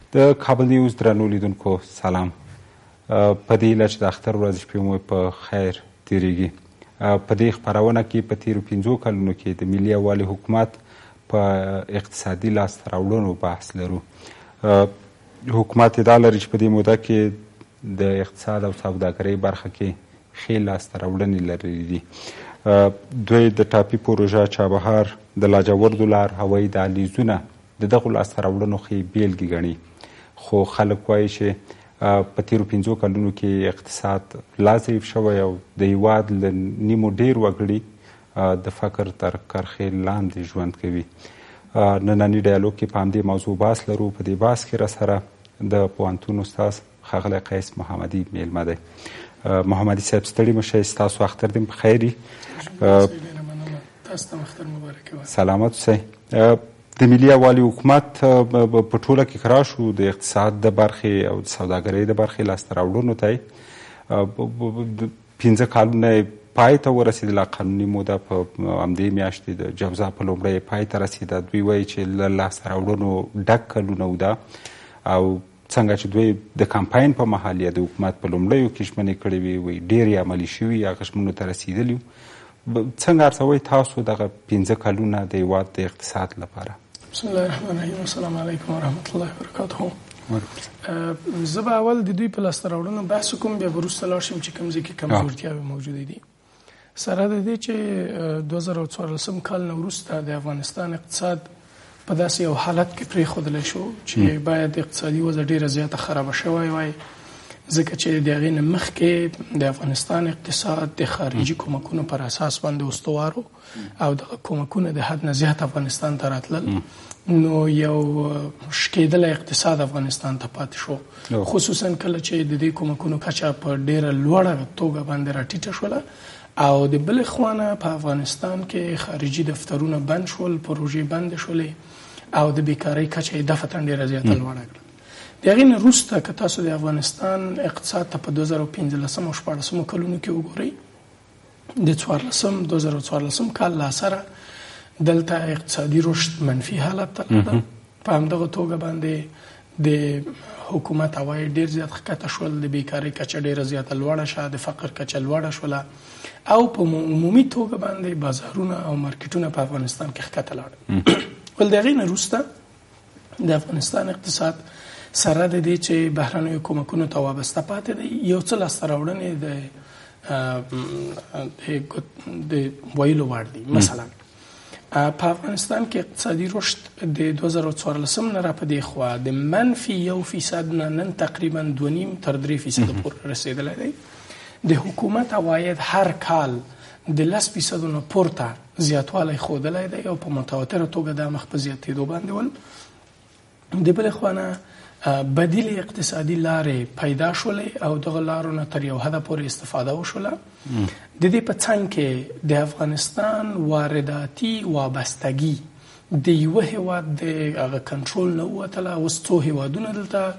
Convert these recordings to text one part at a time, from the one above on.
د کابل نیوز درنو لیدونکو سلام. په دې هیله چې د اختر ورځ شپې مو په خیر تېرېږي. په دې خپرونه کې په تېرو 5 کلونو کې د ملي یووالي حکومت په اقتصادي لاسته راوړنو بحث لرو. حکومت ادعا لري چې په دې موده کې د اقتصاد او سوداګرۍ برخه کې ښې لاسته راوړنې لرلې دي. دوی د ټاپي پروژه چابهار د لاجوردو لار هوایي دهلیزونه د دغو لاسته راوړنو ښې بیلګې ګڼي، خو خلک وایي چې په تېرو 5 کلونو کې اقتصاد لا ضعیف شوی او د هېواد له نیمو ډېر وګړي د فقر تر کرښې لاندې ژوند کوي. ننني ډایالوګ کې په همدې موضوع بحث لرو. په دې بحث کې راسره د پوهنتون استاد ښاغلی قیس محمدي میلمه دی. محمدي صاحب ستړي مه شئ، ستاسو اختر دې په خیر وي. سلامت اوسئ. د ملي یووالي حکومت په ټوله کې ښه شو د اقتصاد د برخې او د سوداګرۍ د برخې لاسته راوړنو ته 15 کلونه پای ته ورسېدله. قانوني موده په همدې میاشتې د جوزا په لومړۍ پای ته رسېده. دوی وایي چې له لاسته راوړنو ډک کلونه وده او څنګه چې دوی د کمپاین په مهال یا د حکومت په لومړیو کې ژمنې کړې وي، وایي ډېرې عملي شوي، هغه ژمنو ته رسېدلي وو. څنګه ارزوئ تاسو دغه 15 کلونه د هېواد د اقتصاد لپاره؟ بسم الله الرحمن الرحیم. السلام علیکم ورحمت الله وبرکاته. زه به اول د دوی په لاسته راوړنو بحث وکړم، بیا به وروسته لاړ شم چې کوم ځای کې کمزورتیاوې موجودې دي. سره د دې چې 2014 کال نه وروسته د افغانستان اقتصاد په داسې یو حالت کې پرېښودلی شو چې باید اقتصادي وضع ډېره زیاته خرابه شوی وای، ځکه چې د هغې نه مخکې د افغانستان اقتصاد د خارجي کومکونو پر اساس باندې استوارو او دغه کومکونه د حد نه زیات افغانستان ته راتلل، نو یو شکېدلی اقتصاد افغانستان ته پاتې شو. خصوصا کله چې د دې کومکونو کچه په ډېره لوړه توګه باندې راټیټه شوله او د بلې خوانه په افغانستان کې خارجي دفترونه بند شول، پروژې بند شولې او د بیکارۍ کچه یې دفعتاً ډېره زیاته لوړه کړه. د هغې نه وروسته که تاسو د افغانستان اقتصاد ته په 2015 او 14 کلونو کې وګورئ، د 2014 کال له اثره دلته اقتصادي رشد منفي حالت ته لاړه. په همدغه توګه باندې د حکومت عواید ډېر زیات ښکته شول، د بیکارۍ کچه ډېره زیاته لوړه شوه، د فقر کچه لوړه شوله او په عمومي توګه باندې بازارونه او مارکیټونه په افغانستان کې ښکته لاړل. ول د هغې نه وروسته د افغانستان اقتصاد سره د دې چې بهرنیو کومکونو ته وابسته پاتې دی، یو څه لاسته راوړنې د ویلو وړ دي. مثلا په افغانستان کې اقتصادي رشد د 2014 نه را په دې خوا د -1% نه نن تقریبا 2.5 تر 3% پورې رسېدلی دی. د حکومت عواید هر کال د 10% نه پورته زیاتوالی ښودلی دی او په متواتره توګه دا مخ په زیاتېدو باندې ول. د بلې خوانه بدیل اقتصادي لارې پیدا شولې او دغه لارو نه تر یو حده پورې استفاده وشوله. د دې په څنګ کې د افغانستان وارداتي وابستګي د یوه هېواد د هغه کنټرول نه ووتله. اوس څو هېوادونه دلته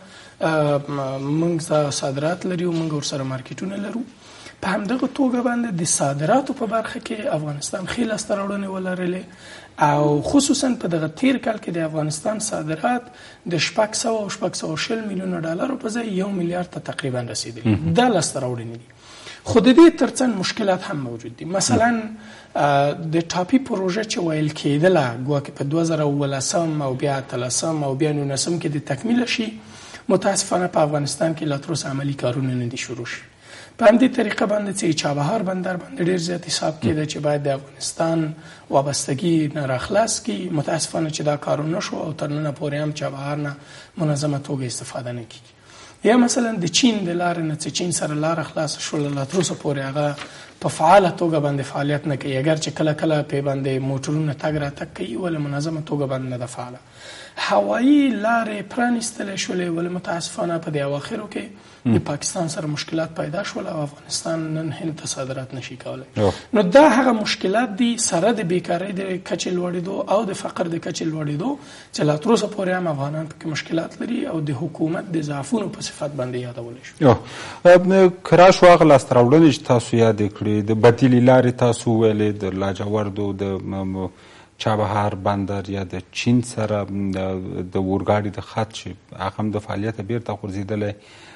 موږ صادرات لري او موږ ورسره مارکیټونه لرو. په همدغه توګه باندې د صادراتو په برخه کې افغانستان ښې لاسته راوړنې ولرلې او خصوصا په دغه تیر کال کې د افغانستان صادرات د 620 میلیونه ډالرو په ځای 1 میلیارډ ته تقریبا رسیدلي. دا لاسته راوړنې دي. خو د دې ترڅنګ مشکلات هم موجود دي. مثلا د ټاپي پروژه چې ویل کېدله ګواکې په 2018 او بیا 13 او بیا 19 کې د تکمیل شي، متاسفانه په افغانستان کې لا تر اوسه عملي کارونه نه دي شروع شي. په همدې طریقه باندې چې چابهار بندر باندې ډېر زیات حساب کېده چې باید د افغانستان وابستګي نه راخلاص کړي. متاسفانه چې دا کارونه شو او تر ننه پورې هم چابهار نه منظمه توګه استفاده نه کېږي. یا مثلا د چین د لارې نه چې چین سره لاره خلاصه شوله، لا تر اوسه پورې هغه په فعاله توګه باندې فعالیت نه کوي، اگر چې کله کله پې باندې موټرونه تګ راتګ کوي ولې منظمه توګه باندې نه ده فعاله. هوایي لارې پرانیستلی شولې ولې متاسفانه په دې اواخرو کې د پاکستان سره مشکلات پیدا شول او افغانستان نن هند ته صادرات نشي کولی. نو دا هغه مشکلات دي سره د بیکارۍ د کچې لوړېدو او د فقر د کچې لوړېدو چې لا تر اوسه پورې هم افغانان پکې مشکلات لري او د حکومت د ضعفونو په صفت باندې یادولی شو. که راشو هغه لاسته راوړنې چې تاسو یادې کړې، د بدیلې لارې تاسو وویلې، د لاجوردو د چابهار بندر یا د چین سره د اورګاډي د خط چې هغه هم د فعالیته بیرته غورځېدلی.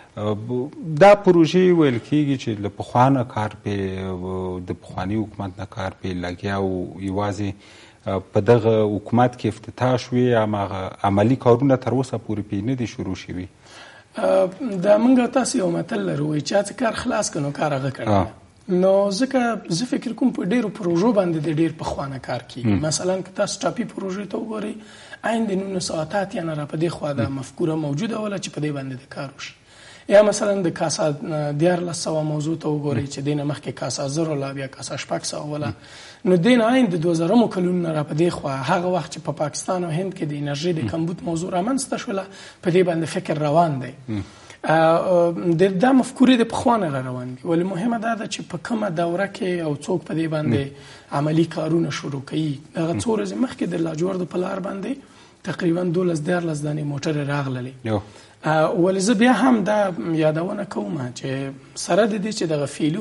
دا پروژې ویل کېږي چې له پخوا نه کار پې د پخواني حکومت نه کار پې لګیا و، یوازې په دغه حکومت کې افتتاح شوې، هماغه عملي کارونه تر اوسه پورې پې نه دي شروع شوي. دا موږ تاسو یو متل لرو چې چا څه کار خلاص کړو کار هغه کړی. نو ځکه زه فکر کوم په ډیرو پروژو باندې د ډیر پخوانه کار کیږي. مثلا که تاسو ټاپي پروژې ته وګورئ، عین د 1980 یا نه را په دې خوا د مفکوره موجوده وله چې په دې باندې د کار وشي. یا مثلا د کاسا 1400 موضوع ته وګورئ چې دینه مخکې کاسا 0 لا بیا کاسا 600 ولا، نو دین عین د 2000 کلونو را په دې خوا هغه وخت چې په پاکستان او هند کې د انرژي د کمبود موضوع رامنځته شوله، په دې باندې فکر روان دی. دا مفکورې د پخوانه را روان دي، ولی مهمه دا ده چې په کومه دوره کې او څوک په دې باندې عملی کارونه شروع کوي. دغه څو ورځې مخکې د لاجوردو په لار باندې تقریبا 12-14 دانې موټرې راغللې. ولی زه بیا هم دا یادونه کوم چې سره د دې چې دغه فعلي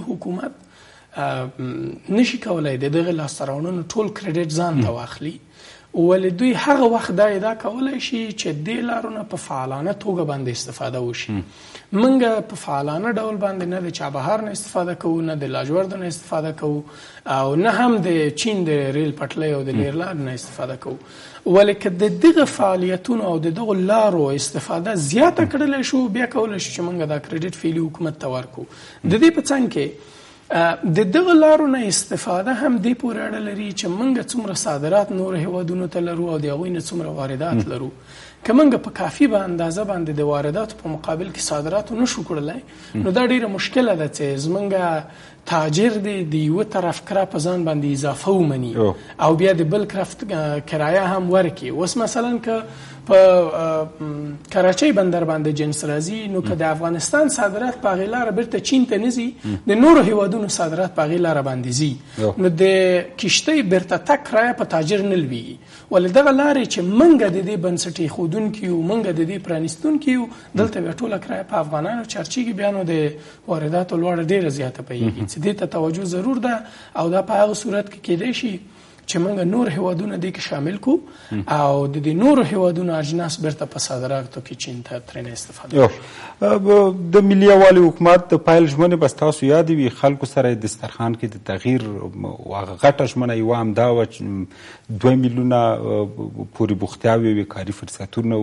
حکومت نشي کولای د دغه لاسته راوړنو ټول کریډټ ځان ته واخلي، ولی دوی هغه وخت دا ادعا کولای شي چې دې لارونه په فعالانه توګه باندې استفاده وشي. منګه په فعالانه ډول باندې نه د چابهار نه استفاده کوو، نه د لاجورد نه استفاده کوو، او نه هم د چین د ریل پټلۍ او د ریل لار نه استفاده کوو. ولی که د دغه فعالیتونو او د دغه لارو استفاده زیاته کړلی شو، بیا کولی شو چې منګه دا کریډټ فعلي حکومت ته ورکو. د دې په څنګ کې د دغه لارو نه استفاده هم دې پورې اړه لري چې موږ څومره صادرات نور هیوادونو ته لرو او د هغوی نه څومره واردات لرو. که موږ په کافي اندازه باندې د وارداتو په مقابل کې صادراتو نشو کړلی، نو دا ډیره مشکله ده چې زموږ تاجر دی د یوه طرف کرا په ځان باندې اضافه ومني او بیا د بل طرف کرایه هم ورکړي. اوس مثلا که په کراچۍ بندر باندې جنس راځي، نو که د افغانستان صادرات په هغې لاره بیرته چین ته نه ځي، د نورو هیوادونو صادرات په هغې لاره باندې ځي، نو د کشتۍ بیرته تګ کرایه په تاجر نه لویږي. ولې دغه لارې چې موږ د دې بنسټ ایښودونکي یو، موږ د دې پرانیستونکي یو، دلته بیا ټوله کرایه په افغانانو چارچېږي، بیا نو د وارداتو لوړه ډېره زیاته پیږي چې دې ته توجه ضرور ده. او دا په هغه صورت کې کېدای شي چې موږ نور هیوادونه دې کې شامل کو او د دې نورو هیوادونو اجناس بیرته په صادراتو کې چین ته ترېنه استفاده وشي. د ملي یووالي حکومت د پیل ژمنې به ستاسو یادې وي، خلکو سره یې دسترخوان کې د تغییر هغه غټه ژمنه یوه همدا وه چې 2 میلیونه پورې بوختیاوې وي، کاري فرصتونه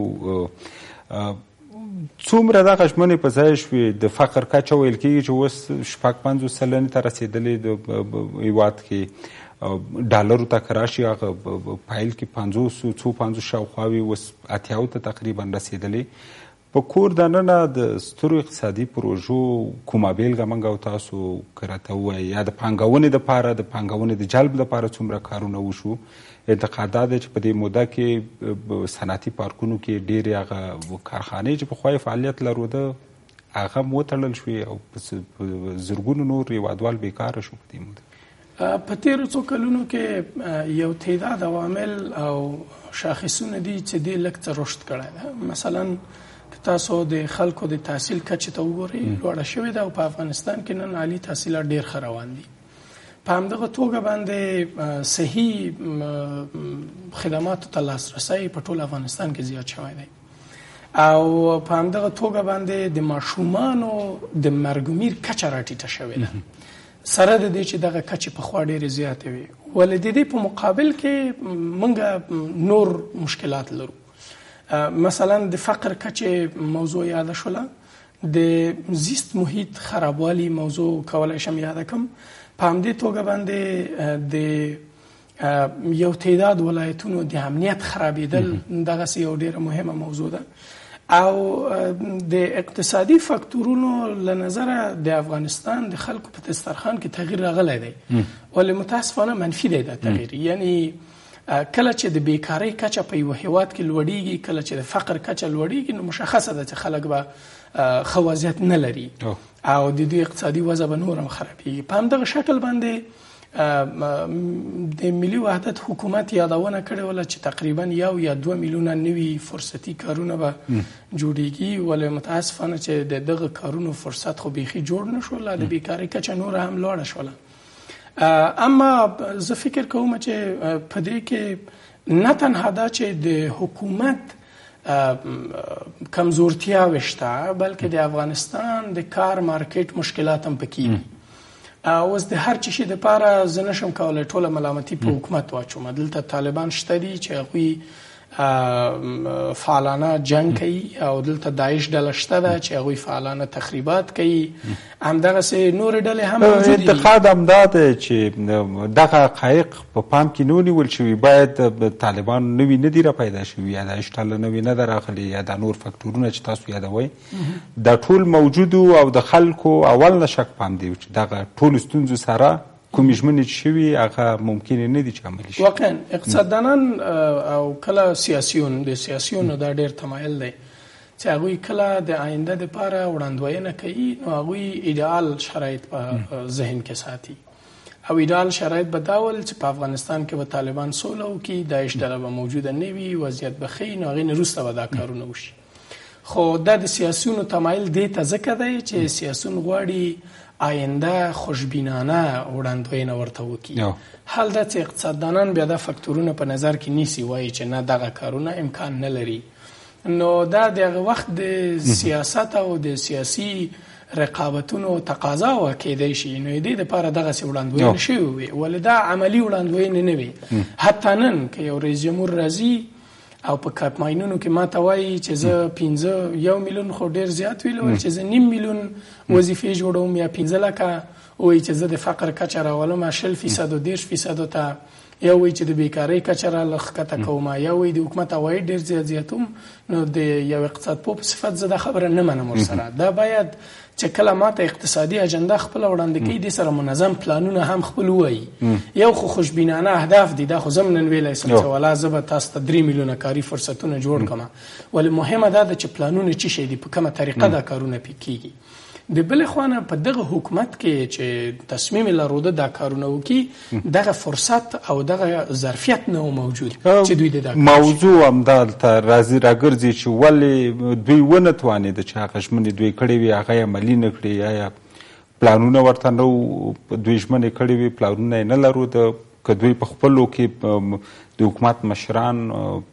څومره دغه ژمنې په ځای شوې. د فقر کچه ویل کېږي چې اوس 50 سلنې ته رسېدلې د هېواد کې، ډالرو ته که راشي هغه پایل کې 50 شاوخوا وي، اوس 80 ته تقریبا رسېدلې. په کور دننه د سترو اقتصادي پروژو کومه بیلګه موږ او تاسو که راته ووایئ، یا د پانګونې دپاره د پانګونې د جلب دپاره څومره کارونه وشو. انتقادات دی چې په دې موده کې صنعتي پارکونو کې ډېرې هغه کارخانې چې پخوا یې فعالیت لرلوده هغه هم وتړل شوې او په زرګونو نور هېوادوال بېکاره شو په دې موده. په تیرو څو کلونو کې یو تعداد عوامل او شاخصونه دي چې دې لږ څه رشد کړی ده. مثلا که تاسو د خلکو د تحصیل کچې ته وګورئ، لوړه شوې ده او په افغانستان کې نن عالي تحصیلات ډېر ښه روان دي. په همدغه توګه باندې صحي خدماتو ته لاسرسی په ټول افغانستان کې زیات شوی دی، او په همدغه توګه باندې د ماشومانو د مرګومیر کچه راټیټه شوې ده، سره د دې چې دغه کچې پخوا ډېرې زیاتې وي. ولې د دې په مقابل کې موږ نور مشکلات لرو. مثلا د فقر کچې موضوع یاده شوله، د زیست محیط خرابوالی موضوع کولی شم یاده کم. په همدې توګه باندې د یو تعداد ولایتونو د امنیت خرابېدل دغسې یو ډېره مهمه موضوع ده. او د اقتصادي فاکتورونو له نظره د افغانستان د خلکو په دسترخوان کې تغییر راغلی دی، ولې متاسفانه منفي دی دا تغییر. یعنی کله چې د بیکارۍ کچه په یو هیواد کې لوړیږي، کله چې د فقر کچه لوړیږي، نو مشخصه ده چې خلک به ښه وضعیت نه لري او د دوی اقتصادي وضع به نور هم خرابېږي. په همدغه شکل باندې د ملي وحدت حکومت یادونه کړې وله چې تقریبا 1 یا 2 میلیونه نوي فرصتي کارونه به جوړیږي، ولې متاسفانه چې د دغه کارونو فرصت خو بیخي جوړ نه شول، د بیکارۍ کچه نور هم لوړه شوله. اما زه فکر کوم چې په دې کې نه تنها دا چې د حکومت کمزورتیاوې شته بلکې د افغانستان د کار مارکیټ مشکلات هم پکې دي. اوس د هر چی شي دپاره زه نشم کولی ټوله ملامتي په حکومت واچوم. دلته طالبان شته دي چې هغوی فعالانه جنگ کوي او دلته داعش ډله شته ده چې هغوی فعالانه تخریبات کوي. همدغسې نورې ډلې هم موجودې دي. انتقاد همدا دی چې دغه حقایق په پام کې نه ونیول شوي. باید طالبان نوي نه دي راپیدا شوي یا داعش ډله نوي نه ده راغلې یا دا نور فکټورونه چې تاسو یادوئ دا ټول موجود او د خلکو اول نه شک پام دی چې دغه ټولو ستونزو سره کومې ژمنې چې شوي هغه ممکن نه دي چې عملي شي. واقعا اقتصاددانان او کله سیاسیون د سیاسیونو دا ډېر تمایل دی چې هغوی کله د آینده دپاره وړاندوینه کوي نو هغوی ایدئال شرایط په ذهن کې ساتي او ایدئال شرایط به دا ول چې په افغانستان کې به طالبان سوله وکړي، داعش ډله به موجوده نه وي، وضعیت به ښه وي، نو هغې نه وروسته به دا کارونه وشي. خو دا د سیاسیونو تمایل دې ته ځکه دی چې سیاسیون غواړي آینده خوشبینانه وړاندوینه ورته وکړي. حال دا چې اقتصاددانان بیا دا فکتورونه په نظر کې نیسي، وایي چې نه دغه کارونه امکان نه لري، نو دا د هغه وخت د سیاست او د سیاسي رقابتونو تقاضا وکیدای شي. نو دې دپاره دغسې وړاندوینه شوې وي، ولې دا عملي وړاندوینې نه وي. حتی نن که یو رئیس جمهور راځي او په کاپماینونو کې ما ته وایي چې زه 1 میلیون خو ډېر زیات ویل چې زه 9 میلیون وظیفې جوړوم یا 15 لکه، وایي چې زه د فقر کچه راولم 20% 10% ته، یا وایي چې د بیکارۍ کچه را ښکته کوم، یا وایي د حکومت عواید ډېر زیاتوم. نو د یو اقتصادپوه په صفت زه دا خبره نه منم ورسره. دا باید چې کله ماته اقتصادي اجنډا خپله وړاندې کوي دې سره منظم پلانونه هم خپل ووایي. یو خو خوشبینانه اهداف دي، دا خو زه هم نن ویلی سم چې والا زه به تاسو ته 3 میلیونه کاري فرصتونه جوړ کړم، ولې مهمه دا ده چې پلانونه څه شی دي، په کومه طریقه دا کارونه پې کېږي. د بلې خوا په دغه حکومت کې چې تصمیم لرو دا کارونه وکړي دغه فرصت او دغه ظرفیت نه موجود چې دوی د موضوع همدلته راګرځي چې ولې دوی ونه توانېده چې هغه ژمنې دوی کړې وي هغه یې عملي نه کړي، یا پلانونه ورته نه وو دوی ژمنې کړې وي پلانونه یې نه لرو. که دوی په خپلو کې د حکومت مشران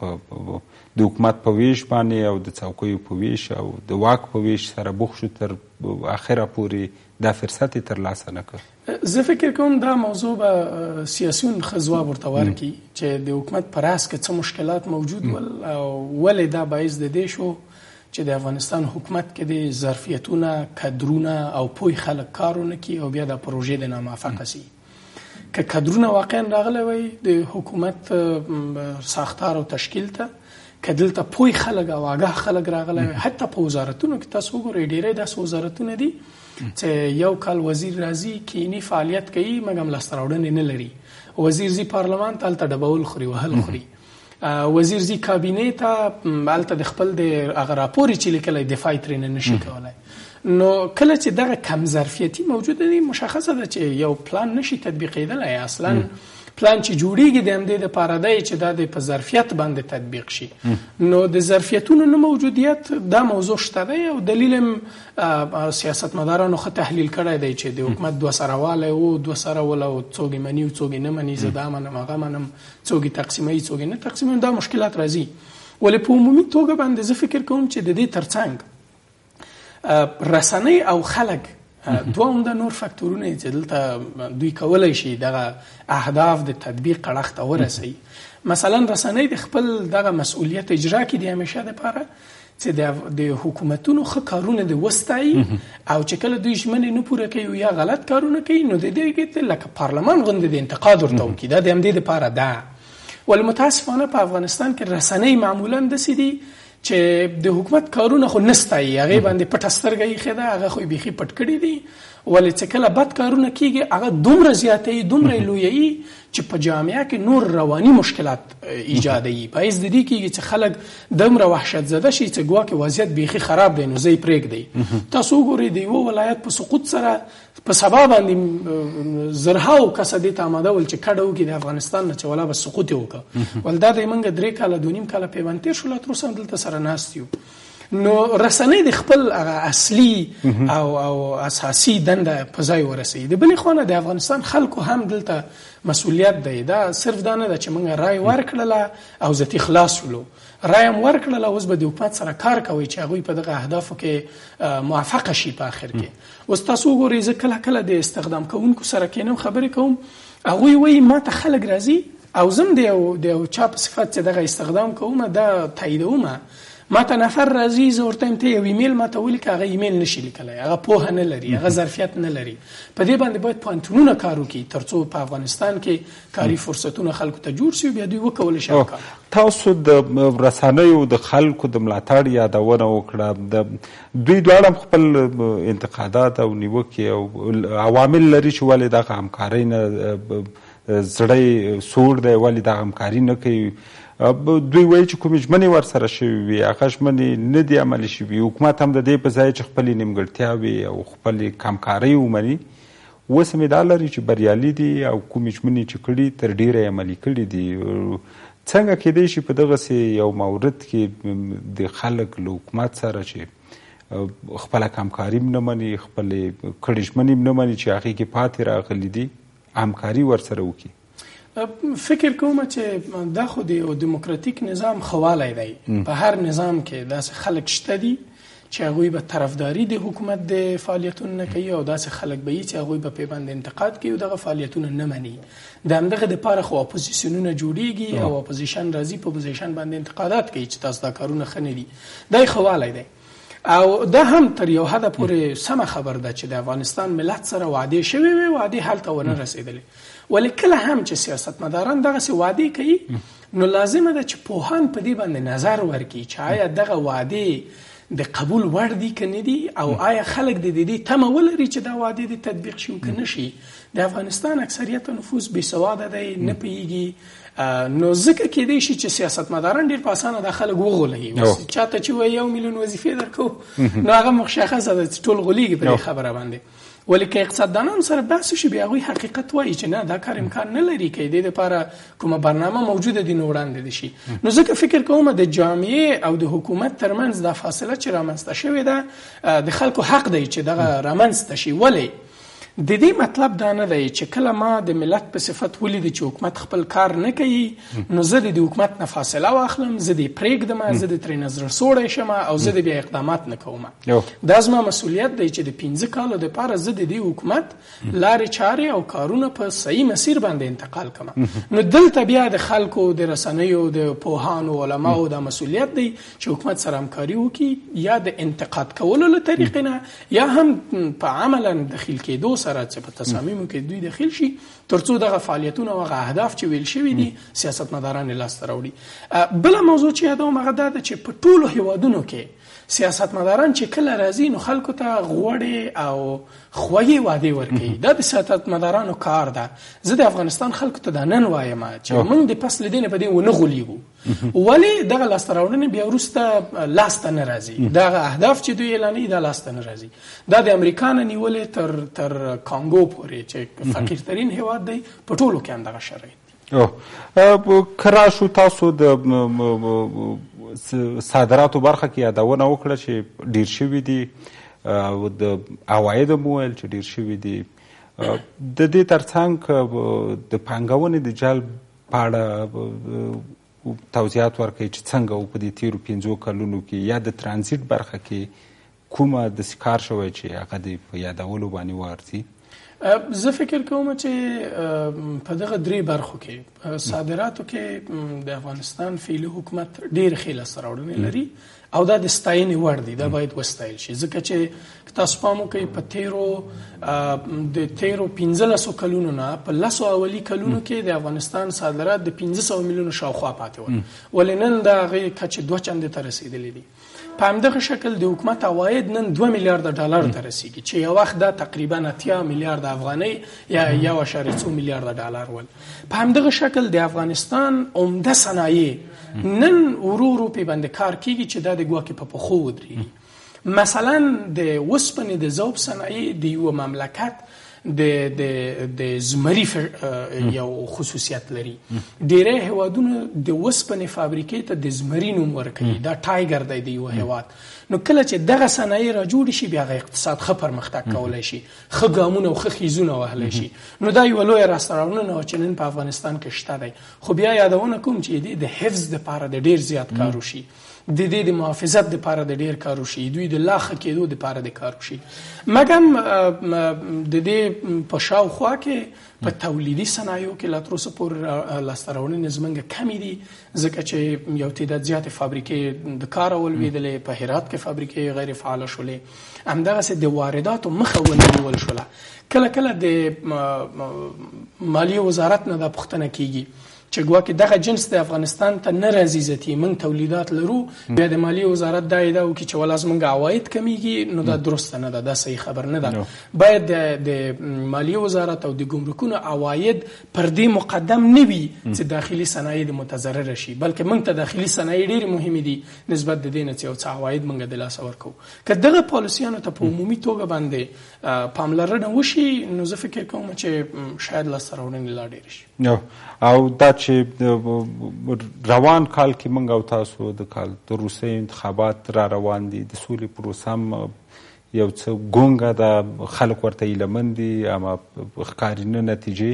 د حکومت په ویش باندې او د څوکیو په ویش او د واک په ویش سره بوخت شو تر اخره پورې دا فرصت یې ترلاسه نه کړ. زه فکر کوم دا موضوع به سیاسیون ښه ځواب ورته ورکړي چې د حکومت په راس کې څه مشکلات موجود ول او ولې دا باعث د دې شو چې د افغانستان حکومت کې د ظرفیتونه، کدرونه او پوه خلک کار ونه کړي او بیا د پروژې د ناموفقه سي. که کدرونه واقعا راغلی وای د حکومت ساختار او تشکیل ته، که دلته پوه خلک او آګاه خلک راغلی وای، حتی په وزارتونو کې تاسو وګورئ ډېری داسې وزارتونه دي چې یو کال وزیر راځي کینی فعالیت کوي مګم لاسته راوړنې نه لري، وزیر ځي پارلمان ته هلته ډبول خوري وهل خوري، وزیر ځي کابینې ته هلته د خپل د هغه راپور چې لیکلی دفاع یې ترېنه نشي کولی. نو کله چې دغه کم ظرفیتي موجوده دي مشخصه ده چې یو پلان نشي تطبیقېدلی. اصلا پلان چې جوړیږي د همدې دپاره دی چې دا د په ظرفیت باندې تطبیق شي. نو د ظرفیتونو نه موجودیت دا موضوع شته دی او دلیل هم سیاستمدارانو ښه تحلیل کړی دی چې د حکومت دوه سروالی و، دوه سره ول او څوک یې مني او څوک یې نه مني، زه دا منم هغه منم، څوک یې تقسیموي څوک یې نه تقسیموي، دا مشکلات راځي. ولې په عمومي توګه باندې زه فکر کوم چې د دې ترڅنګ رسنۍ او خلک دوه عمده نور فکتورونه چې دلته دوی کولی شي دغه اهداف د تطبیق کړښت ته ورسوي. مثلا رسنۍ د خپل دغه مسؤلیت اجرا کړي د همیشه دپاره چې د حکومتونو ښه کارونه د وستایي او چې کله دوی ژمنې نه پوره کوي یا غلط کارونه کوي نو د دې لکه پارلمان غوندې د انتقاد ورته وکړي. دا د همدې دپاره ده. ولې متاسفانه په افغانستان کې رسنۍ معمولا داسې دي چې د حکومت کارونه خو نستایي، هغې باندې پټه سترګه ایښې ده، هغه خو یې بیخي پټ کړي دي. ولې چې کله بد کارونه کېږي هغه دومره زیاتوي دومره یې لویوي چې په جامعه کې نور رواني مشکلات ایجادوي. باعث د دې کېږي چې خلک دومره وحشت زده شي چې ګواکې وضعیت بیخي خراب دی نو زه یې پرېږدئ. تاسو وګورئ د یوه ولایت په سقوط سره په سبا باندې زرهاو کسه دې ته آماده ول چې کډه وکړي د افغانستان نه چې ولا به سقوط یې وکړه. ول دا دی موږ 3 کاله 2.5 کاله پیوند تېر شو لا تر اوسه هم دلته سره ناست یو. نو رسنۍ د خپل اصلي او اساسي دنده په ځای ورسوي. د بلې خوا نه د افغانستان خلکو هم دلته مسؤلیت دی. دا صرف دا نه ده چې موږ رای ورکړله او ذاتي خلاص شولو، رای هم ورکړله، اوس به د حکومت سره کار کوي چې هغوی په دغه اهدافو کې موافقه شي په آخر کې. اوس تاسو وګورئ، زه کله کله د استخدام کوونکو سره کینم خبرې کوم، هغوی وایي ما ته خلک راځي او زم د یو چا په صفت چې دغه استخدام کوم دا تاییدوم، ما ته نفر راځي، زه ورته وایم ته یو ایمیل ما ته ولیکه، هغه ایمیل نشي لیکلی، هغه پوهه نه لري، هغه ظرفیت نه لري. په دې باندې باید پوهنتونونه کار وکړي تر څو په افغانستان کې کاري فرصتونه خلکو ته جوړ شي، بیا دوی وکولی شي کار. تاسو د رسنیو د خلکو د ملاتړ یادونه وکړه، دوی دواړه خپل انتقادات او نیوکې او عوامل لري چې ولې دغه همکارۍ نه زړی سوړ دی، ولې دغه همکاري نه کوي. دوی وایي چې کومې ژمنې ورسره شوي وي هغه ژمنې نه دي عملي شوي. حکومت هم د دې په ځای چې خپلې نیمګړتیاوې او خپلې کمکارۍ ومني، اوس هم ادعا لري چې بریالي دي او کومې ژمنې چې کړي تر ډیره عملي کړي دي. څنګه کېدای شي په دغسې یو مورد کې د خلک له حکومت سره چې خپله کمکاري هم نه مني، خپلې کړې ژمنې هم نه مني چې هغې کې پاتې راغلي دي، همکاري ورسره وکړي؟ فکر کوم چې دا خو د یو دیموکراتیک نظام خوالی دی. په هر نظام کې داسې خلک شته دي چې هغوی به طرفداري د حکومت د فعالیتونو نه کوي او داسې خلک به وي چې هغوی به پې باندې انتقاد کوي او دغه فعالیتونه نه مني. د همدغه دپاره خو اپوزیسیونونه جوړیږي او اپوزیشن راځي په اپوزیشن باندې انتقادات کوي چې تاسو دا کارونه ښه نه دي. دا یې خوالی دی او دا هم تر یو حده پورې سمه خبر ده چې د افغانستان ملت سره وعدې شوې وې، وعدې هلته ونه رسېدلې. ولې کله هم چې سیاستمداران دغسې وعدې کوي نو لازمه ده چې پوهان په دې باندې نظر ورکړي چې آیا دغه وعدې د قبول وړ دي که نه دي او آیا خلک د دې تمه ولري چې دا وعدې د تطبیق شي که نه شي. د افغانستان اکثریت نفوس بې سواده دی، نه پوهېږي، نو ځکه کېدای شي چې سیاستمداران ډېر په اسانه دا خلک وغولوي. چاته چې وایي 1 میلیون وظیفې درکو نو هغه مشخصه ده چې ټول غولېږي په دې خبره باندې. ولې که اقتصاددانان سره بحث وشي بیا هغوی حقیقت وایي چې نه دا کار امکان نه لري که دې دپاره کومه برنامه موجوده دي نو وړاندې دي شي. نو ځکه فکر کوم د جامعې او د حکومت ترمنځ دا فاصله چې رامنځته شوې ده د خلکو حق دی چې دغه رامنځته شي. ولې د دې مطلب دا نه دی چې کله ما د ملت په صفت ولیدې چې حکومت خپل کار نه کوي نو زه د حکومت نه فاصله واخلم، زه دې پرېږدم، زه د ترې نظر سوړی شم او زه د بیا اقدامات نه کوم. دا زما مسؤلیت دی چې د 15 کالو دپاره زه د دې حکومت لارې چارې او کارونه په صحیح مسیر باندې انتقال کړم. نو دلته بیا د خلکو د رسنیو د پوهانو علماو دا مسؤلیت دی چې حکومت سره همکاري وکړي، یا د انتقاد کولو له طریقې نه یا هم په عملا دخیل کېدو سره چې په تصامیمو کې دوی داخل شي تر څو دغه فعالیتونه او هغه اهداف چې ویل شوي دي سیاستمداران یې لاسته راوړي. بله موضوع چې یادوم هغه دا ده چې په ټولو هیوادونو کې سیاستمداران چې کله راځي نو خلکو ته غوړې او خوږې وعدې ورکوي. دا د سیاستمدارانو کار ده. زه د افغانستان خلکو ته دا نن وایم چې موږ د پس لیدنې په دې ونه غولېږو. ولې دغه لاسته راوړنې بیا وروسته لاسته نه راځي، دغه اهداف چې دوی اعلانوي دا لاسته نه راځي. دا د امریکا نه نیولې تر کانګو پورې چې فقیرترین هیواد دی په ټولو کې هم دغه شرایط. که راشو تاسو د صادراتو برخه کې یادونه وکړه چې ډیر شوي دي او د عوایدو مو ویل چې ډیر شوي دي. د دې ترڅنګ د پانګونې د جلب په اړه توضیحات ورکړئ چې څنګه په دې تیرو 5 کلونو کې یا د ترانزیت برخه کې کومه داسې کار شوی چې هغه د په یادولو باندې وارځي. زه فکر کوم چې په دغه 3 برخو کې صادراتو کې د افغانستان فعلي حکومت ډېر ښې لاسته راوړنې لري او دا د ستاینې وړ دي، دا باید وستایل شي. ځکه چې تاسو پام وکړئ په تیرو 15 کلونو نه په 10 اولي کلونو کې د افغانستان صادرات د 500 میلیونو شاوخوا پاتې ول، ولې نن د هغې کچې 2 چندې ته رسېدلي دي. په همدغه شکل د حکومت عواید نن 2 میلیارده ډالر ته رسیږي چې یو وخت دا تقریبا 80 میلیارده افغانۍ یا 1.2 میلیارده ډالر ول. په همدغه شکل د افغانستان عمده صنایع نن ورو ورو په باندې کار کیږي چې دا د ګواکې په پخو ودرېږي. مثلا د وسپنې د ذوب صنایع د یو مملکت د زمري یو خصوصیت لري. ډیری هیوادونه د وسپنې فابریکې ته د زمري نوم ورکوي، دا ټایګر دی د یو هیواد. نو کله چې دغه صنایع را جوړ شي بیا د اقتصاد ښه پرمختګ کولی شي، ښه ګامونه او ښه خیزونه وهلی شي. نو دا یوه لویه راستراونه وه چې نن په افغانستان کې شته دی. خو بیا یادونه کوم چې دې د حفظ دپاره د ډېر زیات کار وشي، د دې د محافظت دپاره د ډېر کار وشي، دوی د لا ښه کېدو دپاره د کار وشي. مګم د دې په شاوخوا کې په تولیدي صنایعو کې لا تر اوسه پورې لاسته راوړنې زموږ کمې دي، ځکه چې یو تعداد زیاتې فابریکې د کاره ولوېدلې، په هرات کې فابریکې غیر فعاله شولې، همدغسې د وارداتو مخه ونیول شوله. کله کله د مالیې وزارت نه دا پوښتنه کیږي چې ګواکې دغه جنس د افغانستان ته نه راځي، ذاتي موږ تولیدات لرو، بیا د مالیې وزارت دا ادعا وکړي چې ولا زموږ عواید کمیږي. نو دا درسته نه ده، دا صحیح خبر نه ده. باید د مالیې وزارت او د ګمرکونو عواید پر دې مقدم نه وي چې داخلي صنایع د متضرره شي، بلکې موږ ته داخلي صنایع ډېرې مهمې دي نسبت د دې نه چې یو څه عواید موږ د لاسه ورکوو. که دغه پالیسیانو ته په عمومي توګه باندې پاملرنه وشي نو زه فکر کوم چې شاید لاسته راوړنې لا ډېرې شي. او دا چې روان کال کې موږ او تاسو د کال د روسیې انتخابات را روان دي، د سولې پروسه هم یو څه ګونګه ده، خلک ورته هیلهمند دي اما ښکاري نه نتیجې.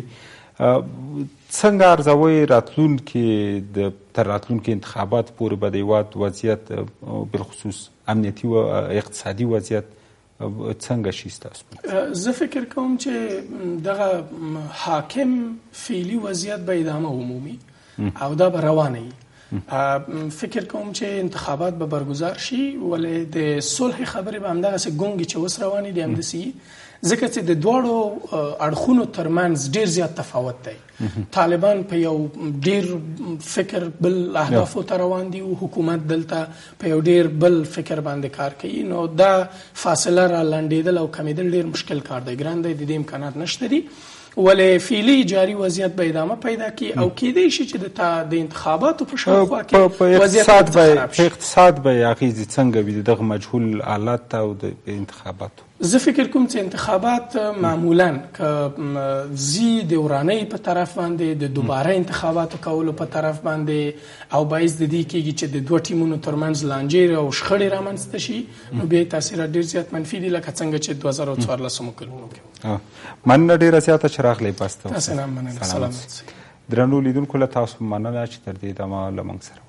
څنګه ارزوئ راتلونکي تر راتلونکي انتخابات پورې به د هېواد وضعیت بالخصوص امنیتي و اقتصادي وضعیت څنګه شي ستاسو؟ زه فکر کوم چې دغه حاکم فعلي وضعیت به ادامه عمومي او دا به روانه وي. فکر کوم چې انتخابات به برگزار شي، ولې د صلح خبرې به همدغسې ګونګې چې اوس روانې دي همداسې، ځکه چې د دواړو اړخونو ترمنځ ډېر زیات تفاوت دی. طالبان په یو ډېر فکر بل اهدافو ته روان دي او حکومت دلته په یو ډېر بل فکر باندې کار کوي. نو دا فاصله را لنډېدل او کمیدل ډېر مشکل کار دی، ګران دی، د دې امکانات نشته دي. ولې فعلي جاري وضعیت به ادامه پیدا کی او کېدای شي چې د انتخاباتو په شاوخوا کې وضعیت خراب شي. په اقتصاد به اغېزې څنګه وي دغه مجهول حالت او د انتخاباتو؟ زه فکر کوم چې انتخابات معمولا که زی د ورانۍ په طرف باندې د دوباره انتخاباتو کولو په طرف باندې او باعث د دې کېږي چې د دوه ټیمونو ترمنځ لانجې او شخړې رامنځته شي، نو بیا تاثیرات ډېر زیات منفي دي، لکه څنګه چې 2014 کلونو کې. مننه ډېره زیاته چې راغلی پاسته. تاسو نه مننه. سلامت. درنو لیدونکو له تاسو مننه چې تر دې دمه له موږ سره